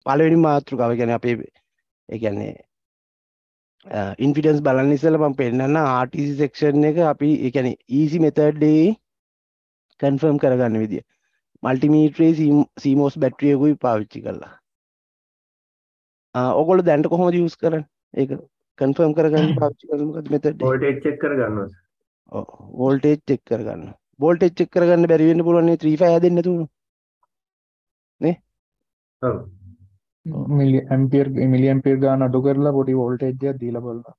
පළවෙනි මාතෘකාව කියන්නේ අපේ ඒ කියන්නේ ඉන්ෆිඩන්ස් බලන්න ඉස්සෙල්ලා මම පෙන්නන්න RTC section එක අපි ඒ කියන්නේ easy method එකේ confirm කරගන්න විදිය. multimeter CMOS battery එකකුයි පාවිච්චි කරලා. ඔයගොල්ලෝ දැනට කොහොමද use කරන්නේ? ඒක confirm කරගන්න පාවිච්චි කරන්නේ මොකද method එක? වෝල්ටේජ් චෙක් කරගන්නවා. ඔව් voltage check කරගන්න. voltage check කරගන්න බැරි වෙන්න පුළුවන් නේ 35 හැදෙන්න නැතුණු. නේ? ඔව්. මිලි ඇම්පියර් ගාන අඩු කරලා පොඩි වෝල්ටේජ් එකක් දීලා බලන්න.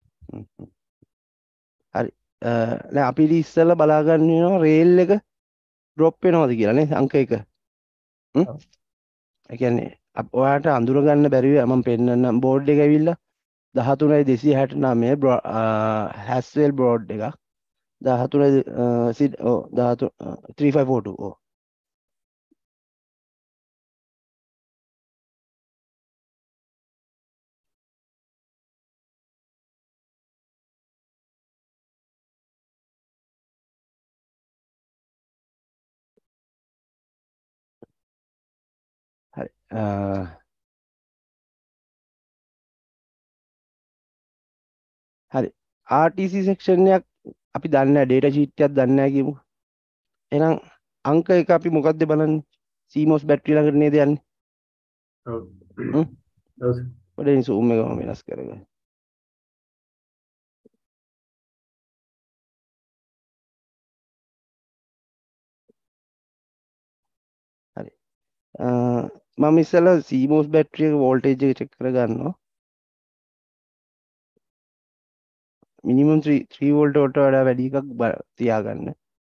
හරි. දැන් අපි ඉස්සෙල්ලා බලා ගන්න වෙනවා රේල් එක drop වෙනවද කියලා නේ අංක 1. ඒ කියන්නේ ඔයාලට අඳුර ගන්න බැරි වෙයි මම පෙන්නන්නම් බෝඩ් එක ඇවිල්ලා 13.269 හැස්වෙල් බෝඩ් එකක් 3542 ඔව් හරි හරි RTC section එකක් අපි දන්නේ නැහැ data sheet එකක් දන්නේ නැහැ කියමු එහෙනම් අංක 1 අපි මොකද්ද බලන්නේ CMOS battery ළඟට නේද යන්නේ ඔව්. ඔව්. පොඩි zoom එක මම වෙනස් කරගන්න හරි මම ඉස්සෙල්ලා CMOS battery එක voltage එක check කරගන්නවා minimum 3 volt වලට වඩා වැඩි එකක් තියාගන්න.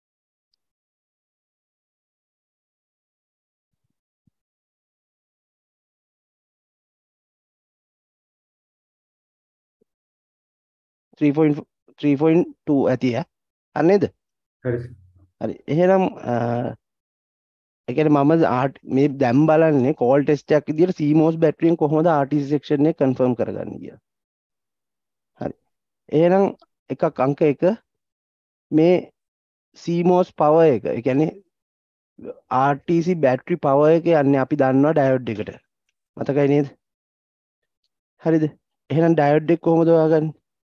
Three point two ඇති ඈ. හරි නේද? හරි. හරි. එහෙනම් ඒ කියන්නේ මම මේ දැන් බලන්නේ කෝල් ටෙස්ට් එකක් විදියට CMOS battery එකෙන් කොහොමද RTC section එක confirm කරගන්නේ කියලා. හරි. එහෙනම් එකක් අංක 1 මේ CMOS power එක. ඒ කියන්නේ RTC battery power එක යන්නේ අපි දන්නවා diode එකට. මතකයි නේද? හරිද? එහෙනම් diode එක කොහොමද හොයාගන්නේ?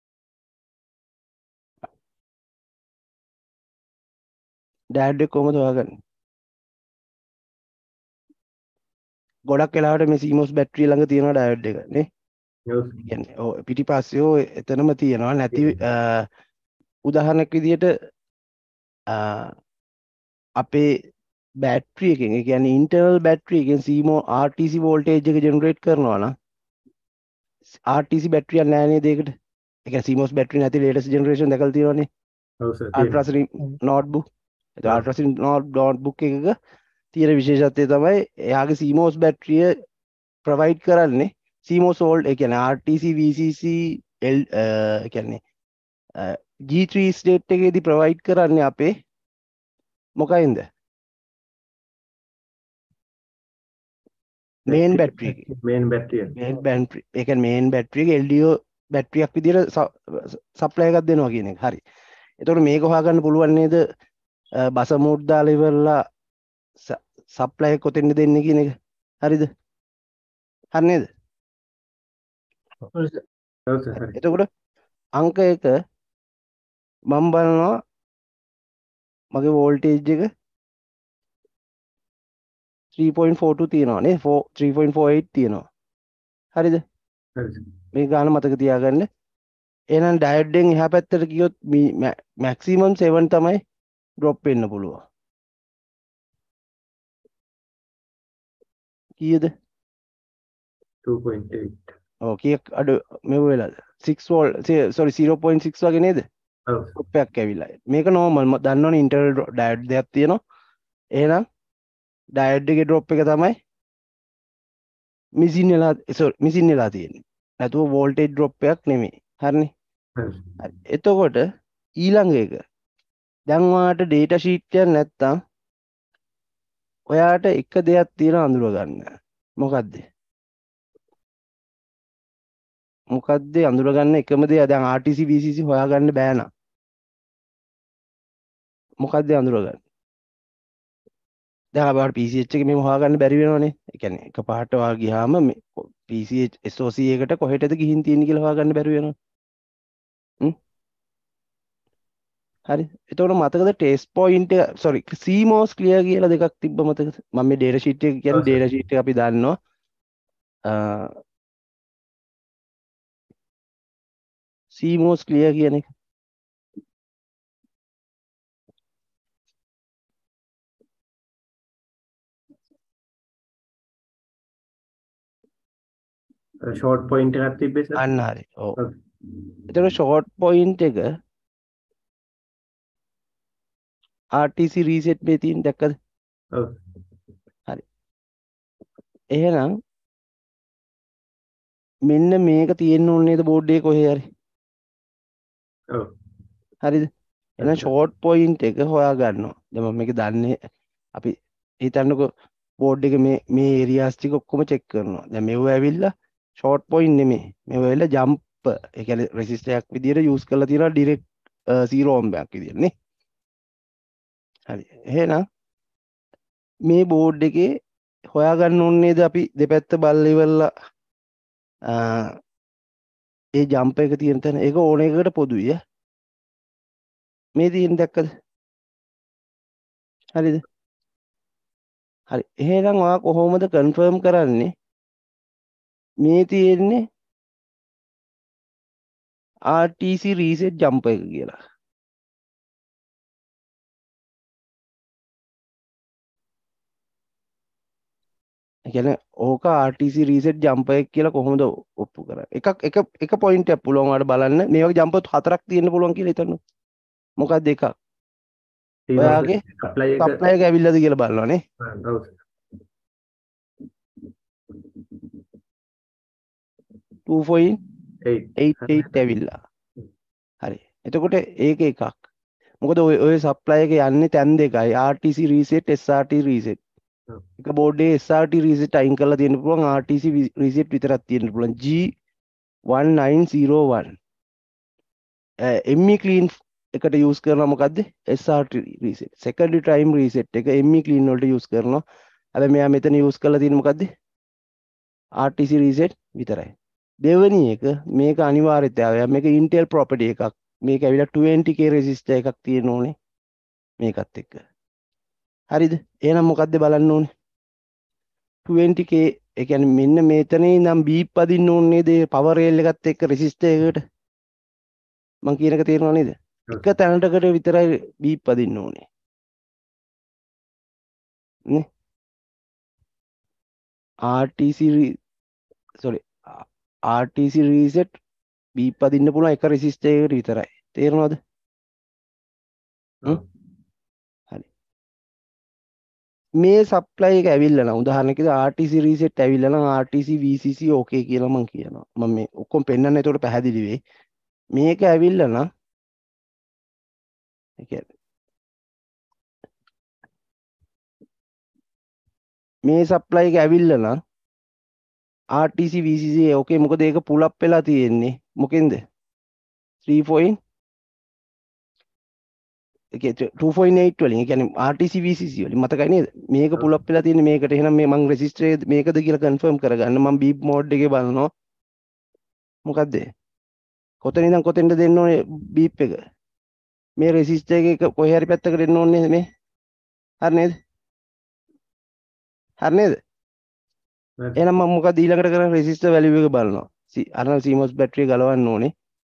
diode එක කොහොමද හොයාගන්නේ? ගොඩක් වෙලාවට මේ CMOS battery ළඟ තියෙනවා diode එක නේ? ඔව්. කියන්නේ ඔව් පිටිපස්සේ ඔය එතනම තියෙනවා නැති උදාහරණයක් විදියට අපේ බැටරි එකෙන් ඒ කියන්නේ ඉන්ටර්නල් බැටරි එකෙන් CMOS RTC voltage එක ජෙනරේට් කරනවා නම් RTC බැටරි එක නෑ නේද ඒකට? ඒ කියන්නේ CMOS බැටරි නැති latest generation දැකලා තියෙනවනේ. ඔව් සර්. RTC notebook. ඒක RTC notebook එකක තියෙන විශේෂත්වය තමයි එයාගේ CMOS බැටරිය ප්‍රොවයිඩ් කරන්නේ CMOS volt ඒ කියන්නේ RTC VCC ඒ කියන්නේ G3 ස්ටේට් එකේදී ප්‍රොවයිඩ් කරන්නේ අපේ මොකයින්ද මේන් බැටරි එක මේන් බැටරිය. මේන් බැටරි ඒ කියන්නේ මේන් බැටරි එක LDO බැටරියක් විදියට සප්ලයි එකක් දෙනවා කියන එක. හරි. එතකොට මේක හොයාගන්න පුළුවන් නේද බස මෝඩ් දාලා ඉවරලා සප්ලයි එක කොතෙන්ද දෙන්නේ කියන එක. හරිද? හරි නේද? ඔව් සර්. හරි. එතකොට අංක 1 මම බලනවා මගේ වෝල්ටේජ් එක 3.42 තියෙනවා නේ 3.48 තියෙනවා. හරිද? හරි. මේ ගාන මතක තියාගන්න. එහෙනම් ඩයොඩ් එකෙන් එහා පැත්තට ගියොත් මැක්සිමම් 7 තමයි ඩ්‍රොප් වෙන්න පුළුවන්. කීයද? 2.8. ඔව් කීයක් අඩු මෙව වෙලාද? 6 වෝල්ට් sorry 0.6 වගේ නේද? ඔව්. ඩ්‍රොප් එකක් ඇවිල්ලා. මේක normal දන්නවනේ ඉන්ටර්නල් ඩයොඩ් දෙයක් තියෙනවා. එහෙනම් ඩයොඩ් එකේ ඩ්‍රොප් එක තමයි මිසින් වෙලා තියෙන්නේ. නැතුව වෝල්ටේජ් ඩ්‍රොප් එකක් නෙමෙයි. හරිනේ? හරි. හරි. එතකොට ඊළඟ එක දැන් ඔයාලට data sheet එකක් නැත්තම් ඔයාලට එක දෙයක් තියෙනවා අඳුර ගන්න. මොකද්ද? මොකද්ද අඳුර ගන්න එකම දේ දැන් RTC VCC හොයාගන්න බෑ නම් මොකද්ද අඳුර ගන්න? දැන් අපිට PCH එකේ මෙහෙම හොයාගන්න බැරි වෙනවනේ. ඒ කියන්නේ එකපාරට ඔයා ගියාම මේ PCH SOC එකට කොහෙටද ගිහින් තියෙන්නේ කියලා හොයාගන්න බැරි වෙනවා. හරි. එතකොට මතකද ටෙස්ට් පොයින්ට් එක sorry CMOS clear කියලා දෙකක් තිබ්බ මතකද? මම මේ data sheet එක කියන්නේ ඔව් සර්. data sheet එක අපි දන්නවා. CMOS clear කියන එක. ෂෝට් පොයින්ට් එකක් තිබ්බේ සර්. අන්න හරි. ඔව්. ඔව්. එතකොට short point එක RTC reset මේ තියෙන දැක්කද? ඔව්. හරි. එහෙනම් මෙන්න මේක තියෙන්න ඕනේ නේද බෝඩ් එකේ කොහේ හරි. ඔව්. හරිද? එහෙනම් හරි සර්. short point එක හොයා ගන්නවා. දැන් මම මේක දන්නේ අපි හිතන්නකෝ බෝඩ් එක මේ areas ටික ඔක්කොම check කරනවා. දැන් මෙව ඇවිල්ලා short point නෙමෙයි. මෙව ඇවිල්ලා jump ඒ කියන්නේ resistor එකක් විදියට use කරලා තියෙනවා direct 0 ohm එකක් විදියට නේ. හරි. එහෙනම් මේ බෝඩ් එකේ හොයාගන්න ඕනේ නේද අපි දෙපැත්ත බල්ල ඉවරලා ඒ ජම්ප් එක තියෙන තැන ඒක ඕන එකකට පොදුයි ඈ. මේ තියෙන දැක්කද? හරිද? හරි. එහෙනම් ඔයා කොහොමද කන්ෆර්ම් කරන්නේ මේ තියෙන්නේ RTC reset jump එක කියලා? ඒ කියන්නේ ඕක RTC reset jump එක කියලා කොහොමද ඔප්පු කරන්නේ? එක පොයින්ට් එකක් පුළුවන් ඔයාලට බලන්න. මේ වගේ ජම්ප් හතරක් තියෙන්න පුළුවන් කියලා හිතන්න. මොකක්ද එකක්? ඔයාගේ සප්ලයි එක සප්ලයි එක ඇවිල්ලාද කියලා බලනවා නේ. ඔව් සර්. 2.88 ඇවිල්ලා. හරි. එතකොට ඒක එකක්. මොකද ඔය සප්ලයි එක යන්නේ තැන් දෙකයි. RTC reset SRT reset. එක බෝඩ් එකේ SRT reset අයින් කරලා තියෙන්න පුළුවන්. RTC reset විතරක් තියෙන්න පුළුවන්. G1901. ME clean එකට use කරනවා මොකද්ද? SRT reset. secondary time reset එක ME clean වලට use කරනවා. හැබැයි මෙයා මෙතන use කරලා තියෙන්නේ මොකද්ද? RTC reset විතරයි. දෙවෙනි එක මේක අනිවාර්යතාවයක්. මේක Intel property එකක්. මේක ඇවිල්ලා 20k resistor එකක් තියෙන්න ඕනේ මේකත් එක්ක. හරිද? එහෙනම් මොකද්ද බලන්න ඕනේ? 20k ඒ කියන්නේ මෙන්න මෙතන ඉඳන් බීප් අදින්න ඕනේ නේද? පවර් රේල් එකත් එක්ක resistor එකකට. මං කියන එක තේරෙනව නේද? එක තැනකට විතරයි බීප් අදින්න ඕනේ. නේ? RTC sorry RTC reset beep අදින්න පුළුවන් එක resistor එකකට විතරයි. තේරෙනවද? ඔව්. හරි. මේ සප්ලයි එක ඇවිල්ලා නම් උදාහරණයකට RTC reset ඇවිල්ලා නම් RTC VCC okay කියලා මම කියනවා. මම මේ ඔක්කොම පෙන්නන්න ඒකට පැහැදිලි වෙයි. මේක ඇවිල්ලා නම් ඒ කියන්නේ මේ සප්ලයි එක ඇවිල්ලා නම් RTC VCC okay මොකද ඒක පුල් අප් වෙලා තියෙන්නේ මොකෙන්ද 3. ඒක 2.8 වලින් ඒ කියන්නේ RTC VCC වලින් මතකයි නේද මේක පුල් අප් වෙලා තියෙන්නේ මේකට එහෙනම් මේ මං රෙසිස්ටර් මේකද කියලා කන්ෆර්ම් කරගන්න මං බීප් මෝඩ් එකේ බලනවා මොකද්ද කොතන ඉඳන් කොතෙන්ද දෙන්න ඕනේ බීප් එක මේ රෙසිස්ටර් එක කොහේ හරි පැත්තකට දෙන්න ඕනේ මේ හරි නේද හරි නේද එහෙනම් මම මොකද ඊළඟට කරන්නේ රෙසිස්ටර් වැලියු එක බලනවා අර CMOS බැටරිය ගලවන්න ඕනේ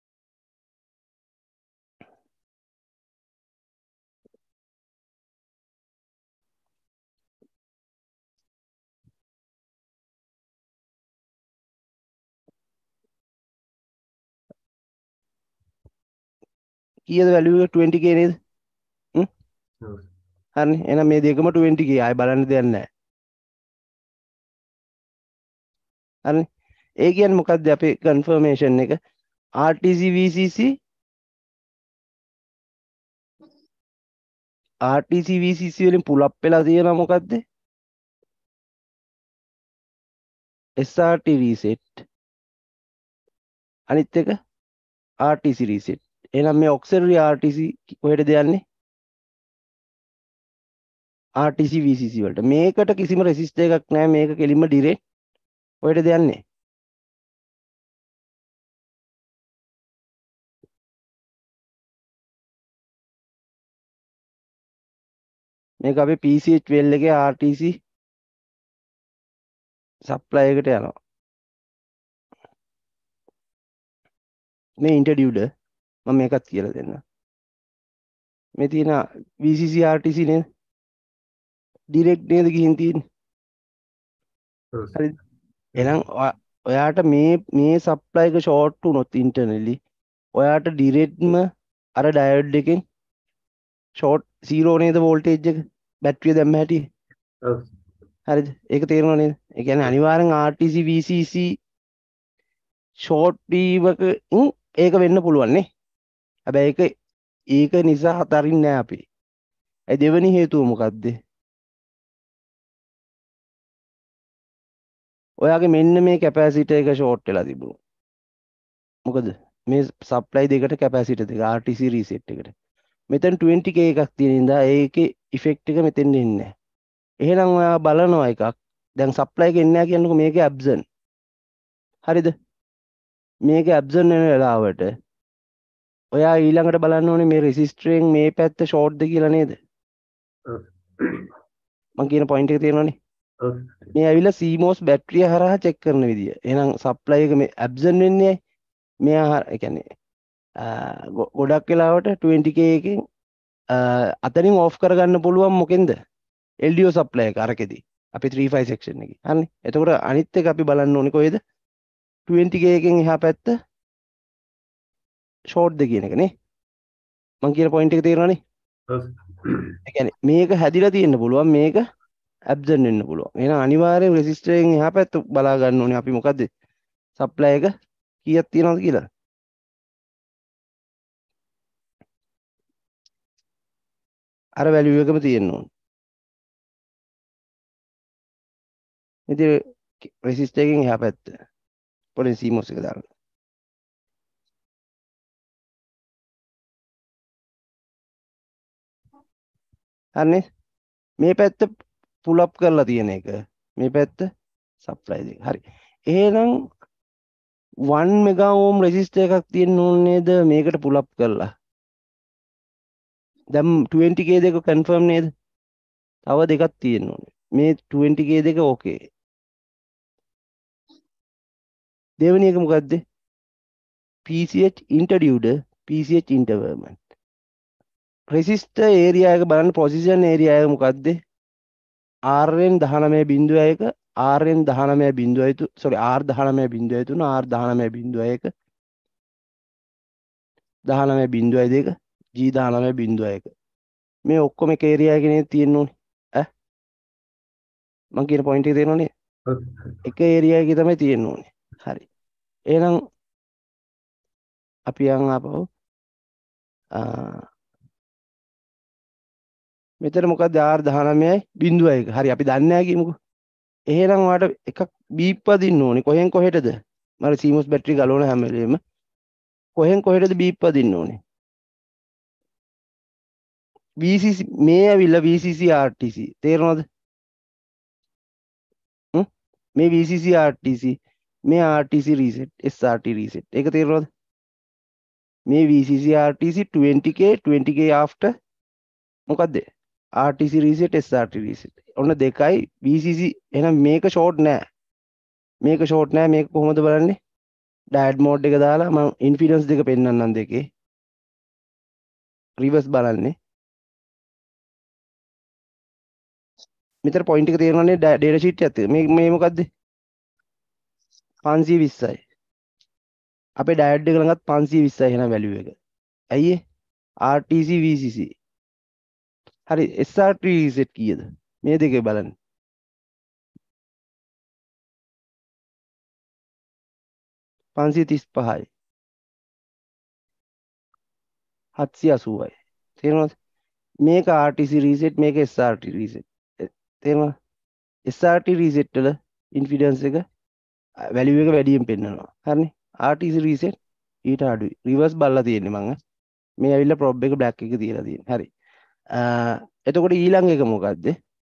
කීයද වැලියු එක 20k නේද ඔව්. හරිනේ එහෙනම් මේ දෙකම 20k ආයි බලන්න දෙයක් නැහැ හරිනේ ඒ කියන්නේ මොකද්ද අපේ කන්ෆර්මේෂන් එක RTC VCC RTC VCC වලින් පුල් අප් වෙලා තියෙනවා මොකද්ද SRT reset අනිත් එක RTC reset එහෙනම් මේ auxiliary RTC කොහෙටද යන්නේ RTC VCC වලට. මේකට කිසිම රෙසිස්ටර් එකක් නැහැ. මේක කෙලින්ම ඩිරෙක්ට් ඔයට දෙන්නේ. මේක අපේ PCH well එකේ RTC supply එකට යනවා. මේ ඉන්ටර්ඩියුඩර් මම මේකත් කියලා දෙන්න. මේ තියෙන VCC RTC නේද? ඩිරෙක්ට් නේද ගිහින් තියෙන්නේ. හරිද? එහෙනම් ඔයාට මේ සප්ලයි එක ෂෝට් වුණොත් ඉන්ටර්නලි ඔයාට ඩිරෙක්ට්ම අර ඩයෝඩ් එකෙන් ෂෝට් 0 නේද වෝල්ටේජ් එක බැටරිය දැම්ම හැටි. ඔව්. හරිද? ඒක තේරෙනව නේද? ඒ කියන්නේ අනිවාර්යෙන් RTC VCC ෂෝට් වීමක ඒක වෙන්න පුළුවන් නේ. හැබැයි ඒක නිසා හතරින් නෑ අපි. ඒ දෙවෙනි හේතුව මොකද්ද? ඔයාගේ මෙන්න මේ කැපැසිටර් එක ෂෝට් වෙලා තිබුණා. මොකද මේ සප්ලයි දෙකට කැපැසිටර් දෙක RTC රීසෙට් එකට. මෙතන 20k එකක් තියෙන ඉඳා ඒකේ ඉෆෙක්ට් එක මෙතෙන් එන්නේ නැහැ. එහෙනම් ඔයා බලනවා එකක්. දැන් සප්ලයි එක එන්නේ නැහැ කියන්නකො මේකේ ඇබ්සන්. හරිද? මේකේ ඇබ්සන් වෙන වෙලාවට ඔයා ඊළඟට බලන්න ඕනේ මේ රෙසිස්ටරෙන් මේ පැත්ත ෂෝට්ද කියලා නේද? ඔව්. මම කියන පොයින්ට් එක තේරෙනවනේ. ඔව්. මේ ඇවිල්ලා CMOS බැටරිය හරහා චෙක් කරන විදිය. එහෙනම් සප්ලයි එක මේ ඇබ්සන් වෙන්නේ මෙයා ඒ කියන්නේ ගොඩක් වෙලාවට 20k එකෙන් අතනින් ඕෆ් කරගන්න පුළුවන් මොකෙන්ද? LDO සප්ලයි එක අරකෙදී. අපි 35 section එකේ. හරිනේ. එතකොට අනිත් එක අපි බලන්න ඕනේ කොහෙද? 20k එකෙන් එහා පැත්ත ෂෝට්ද කියන එක නේ. මම කියන පොයින්ට් එක තේරෙනවනේ. ඔව්. ඒ කියන්නේ මේක හැදිලා තියෙන්න පුළුවන් මේක ඇබ්සන් වෙන්න පුළුවන්. එහෙනම් අනිවාර්යෙන් රෙසිස්ටරෙන් එහා පැත්ත බලා ගන්න ඕනේ අපි මොකද්ද? සප්ලයි එක කීයක් තියෙනවද කියලා. අර වැලියු එකම තියෙන්න ඕනේ. ඉතින් රෙසිස්ටර් එකෙන් එහා පැත්ත පොඩි CMOS එක දාන්න. හරිනේ. මේ පැත්ත පුල් අප් කරලා තියෙන එක. මේ පැත්ත සප්ලයි දෙක. හරි. එහෙනම් 1 මෙගා ඕම් රෙසිස්ටර් එකක් තියෙන්න ඕනේ නේද මේකට පුල් අප් කරලා. දැන් 20k දෙක කන්ෆර්ම් නේද? තව දෙකක් තියෙන්න ඕනේ. මේ 20k දෙක ඕකේ. දෙවෙනි එක මොකද්ද? PCH introducer PCH interval. Resistor area එක බලන්න පොසිෂන් ඒරියා එක මොකද්ද? RN 19.1 RN 19.1 sorry R 19.3 R 19.1 19.2 G 19.1 මේ ඔක්කොම එක ඒරියා එකේ නේද තියෙන්න ඕනේ ඈ මම කියන පොයින්ට් එක තේරෙනවනේ ඔව්. එක ඒරියා එකේ තමයි තියෙන්න ඕනේ හරි එහෙනම් අපි යන් ආපහු මෙතන මොකක්ද R 19.1 හරි අපි දන්නේ නැහැ කියමුකෝ එහෙනම් ඔයාලට එකක් බීප් වදින්න ඕනේ කොහෙන් කොහෙටද මම CMOS බැටරි ගලවන හැම වෙලෙම කොහෙන් කොහෙටද බීප් වදින්න ඕනේ VCC මේ ඇවිල්ලා VCC RTC තේරෙනවද මේ VCC RTC මේ RTC reset SRT reset ඒක තේරෙනවද මේ VCC RTC 20k after මොකද්ද RTC reset SRT reset ඔන්න දෙකයි VCC එහෙනම් මේක ෂෝට් නෑ මේක ෂෝට් නෑ මේක කොහොමද බලන්නේ ඩයඩ් මෝඩ් එක දාලා මම ඉන්ෆිඩන්ස් දෙක පෙන්නන්නම් දෙකේ රිවර්ස් බලන්නේ මෙතන පොයින්ට් එක තේරෙනවනේ ඩේටා ෂීට් එකත් මේ මොකද්ද 520යි අපේ ඩයඩ් එක ළඟත් 520යි එහෙනම් වැලියු එක ඇයි ඒ RTC VCC හරි SRT reset කීයද මේ දෙකේ බලන්න 535යි 780යි තේරෙනවද මේක RTC reset මේක SRT reset තේරෙනවද SRT reset වල ඉන්ෆිඩන්ස් එක වැලියු එක වැඩියෙන් පෙන්නනවා හරිනේ RTC reset ඊට අඩුයි රිවර්ස් බලලා තියෙන්නේ මම මේ ඇවිල්ලා ප්‍රොබ් එක බ්ලැක් එක තියලා තියෙන්නේ හරි එතකොට ඊළඟ එක මොකද්ද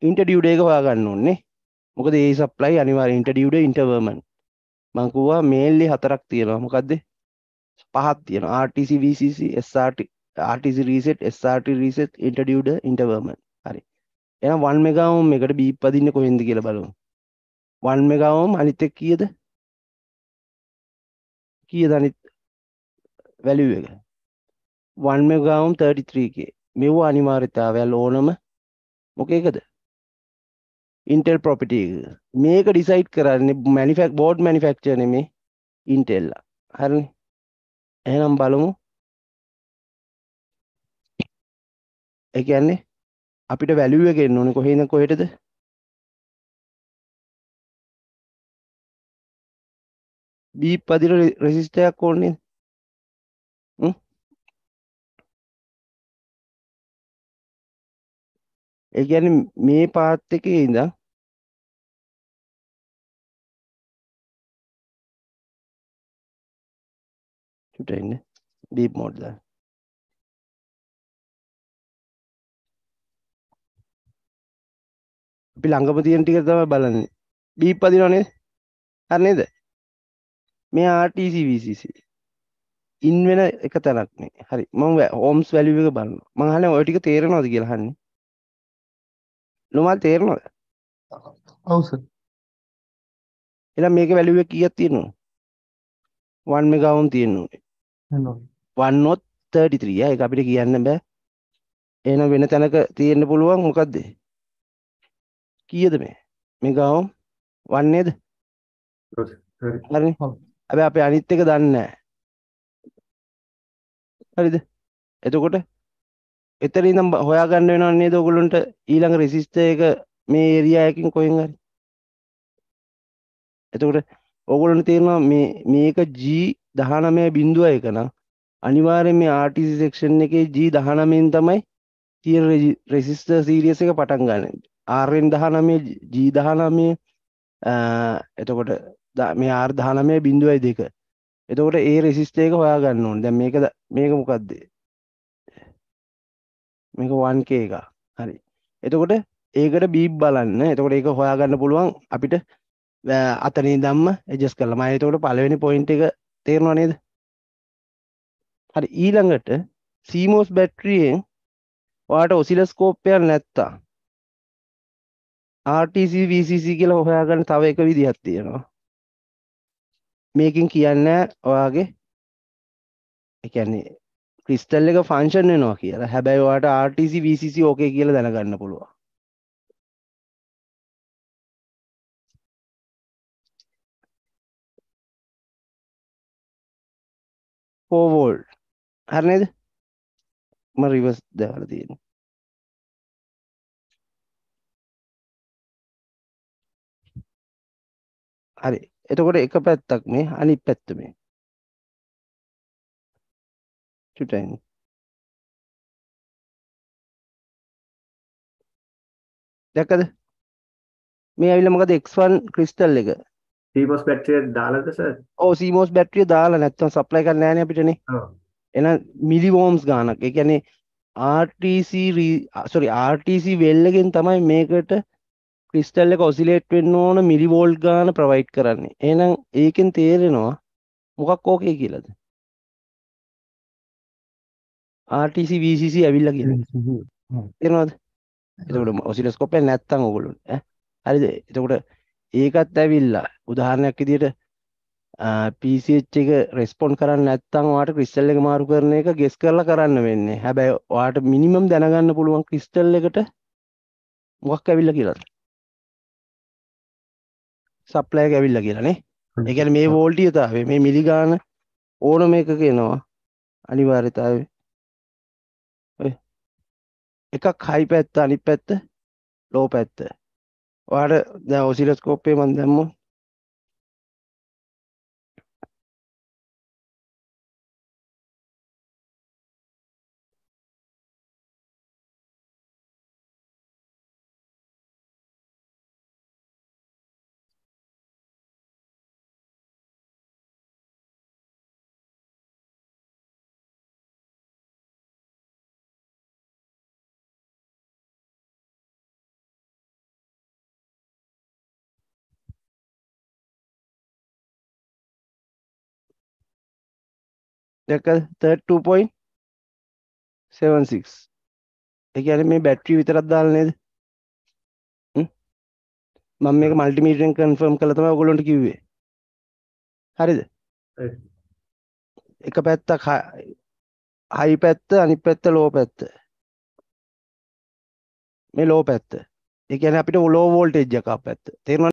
ඉන්ටර්ඩියුඩ් එක හොයාගන්න ඕනේ. මොකද ඒ සප්ලයි අනිවාර්යෙන් ඉන්ටර්ඩියුඩ් ඉන්ටර්වර්මන් මම කිව්වා මේන්ලි හතරක් තියෙනවා. මොකද්ද? පහක් තියෙනවා. RTC VCC SRT RTC reset SRT reset introduced interversion. හරි. එහෙනම් 1 මෙගා ඕම් එකට බීප් පදින්නේ කොහෙන්ද කියලා බලමු. 1 මෙගා ඕම් අනිත් එක කීයද? කීයද අනිත් වැලියු එක? 1 මෙගා ඕම් 33k. මෙව අනිවාර්යතාවයල් ඕනම මොකේකද? Intel property එක. මේක ඩිසයිඩ් කරන්නේ බෝඩ් මැනුෆැක්චරර් නෙමේ Intel ලා. හරිනේ. එහෙනම් බලමු. ඒ කියන්නේ අපිට වැලියු එක එන්න ඕනේ කොහෙන්ද කොහෙටද? බීප් පදින රෙසිස්ටර් එකක් ඕනේ. ඒ කියන්නේ මේ පාත් එකේ ඉඳන් චුට්ට ඉන්න බීප් මෝඩ් දාන්න. අපි ළඟම තියෙන ටික තමයි බලන්නේ. බීප් පදිනව නේද? හරි නේද? මේ RTC VCC ඉන් වෙන එක තැනක් නේ. හරි. මම ඕම්ස් වැලියු එක බලනවා. මම අහන්නේ ඔය ටික තේරෙනවද කියලා අහන්නේ. නොමල් තේරෙනවද? ඔව් සර්. එහෙනම් මේකේ වැලියු එක කීයක් තියෙනවද? 1 මෙගා ඕම් තියෙනවා. එනවා. 1 not 33 ඒක අපිට කියන්න බෑ. එහෙනම් වෙන තැනක තියෙන්න පුළුවන් මොකද්ද? කීයද මේ? මෙගා ඕම් 1 නේද? හරි. හරිනේ. ඔව්. හැබැයි අපි අනිත් එක දන්නේ නැහැ. හරිද? එතකොට එතන ඉඳන් හොයාගන්න වෙනව නේද ඔයගොල්ලන්ට ඊළඟ රෙසිස්ටර් එක මේ ඒරියා එකකින් කොහෙන් හරි. එතකොට ඕගොල්ලන්ට තේරෙනවා මේක G19.1 නම් අනිවාර්යෙන් මේ RTC සෙක්ෂන් එකේ G19න් තමයි තියෙන රෙසිස්ටර් සීරීස් එක පටන් ගන්න. RN19 G19 එතකොට මේ R19.2 එතකොට ඒ රෙසිස්ටර් එක හොයාගන්න ඕනේ. දැන් මේක මොකද්ද? මේක 1k එක. හරි. එතකොට ඒකට බීප් බලන්න. එතකොට ඒක හොයාගන්න පුළුවන් අපිට අතන ඉඳන්ම ඇඩ්ජස්ට් කරලා. මම එතකොට පළවෙනි පොයින්ට් එක තේරෙනව නේද? හරි. ඊළඟට CMOS බැටරියෙන් ඔයාලට ඔසිලොස්කෝප් එකක් නැත්තම් RTC VCC කියලා හොයාගන්න තව එක විදිහක් තියෙනවා. මේකෙන් කියන්නේ ඔයාගේ ඒ කියන්නේ ක්‍රිස්ටල් එක ෆන්ක්ෂන් වෙනවා කියලා. හැබැයි ඔයාලට RTC VCC ඕකේ කියලා දැනගන්න පුළුවන්. 4 වෝල්ට්. හරි නේද? මම රිවර්ස් දාලා තියෙනවා. හරි. එතකොට එක පැත්තක් මේ අනිත් පැත්ත මේ. චුට්ටයි. දැක්කද? මේ ඇවිල්ලා මොකද X1 ක්‍රිස්ටල් එක. CMOS බැටරිය දාලාද සර්? ඔව් CMOS බැටරිය දාලා නැත්තම් සප්ලයි කරන්න නෑනේ අපිටනේ. ඔව්. එහෙනම් මිලි වෝම්ස් ගාණක්. ඒ කියන්නේ RTC වෙල් එකෙන් තමයි මේකට ක්‍රිස්ටල් එක ඔසිලේට් වෙන්න ඕන මිලි වෝල්ට් ගාන ප්‍රොවයිඩ් කරන්නේ. එහෙනම් ඒකෙන් තේරෙනවා මොකක් ඕකේ කියලාද? RTC VCC ඇවිල්ලා කියන්නේ. තේරෙනවද? එතකොට ඔසිලොස්කෝප් එක නැත්තම් ඕගොල්ලෝ හරිද? එතකොට ඒකත් ඇවිල්ලා උදාහරණයක් විදිහට PCH එක රෙස්පොන්ඩ් කරන්නේ නැත්නම් ඔයාලට ක්‍රිස්ටල් එක මාරු කරන එක ගෙස් කරලා කරන්න වෙන්නේ. හැබැයි ඔයාලට මිනිමම් දැනගන්න පුළුවන් ක්‍රිස්ටල් එකට මොකක් ඇවිල්ලා කියලාද? සප්ලයි එක ඇවිල්ලා කියලා නේ. ඒ කියන්නේ මේ වෝල්ටීයතාවය මේ මිලි ගාන ඕනම එකක එනවා අනිවාර්යතාවය. ඔය එකක් හයි පැත්ත අනිත් පැත්ත ලෝ පැත්ත. ඔයාලට දැන් ඔසිලොස්කෝප් එකේ මම දැම්මොත් දැක්කද 32.76 ඒ කියන්නේ මේ බැටරි විතරක් දාලා නේද මම මේක මල්ටිමීටරෙන් කන්ෆර්ම් කළා තමයි ඔයගොල්ලන්ට කිව්වේ හරිද හරි. එක පැත්තක් හයි පැත්ත අනිත් පැත්ත ලෝ පැත්ත මේ ලෝ පැත්ත ඒ කියන්නේ අපිට ලෝ වෝල්ටේජ් එකක් පැත්ත තේරුණා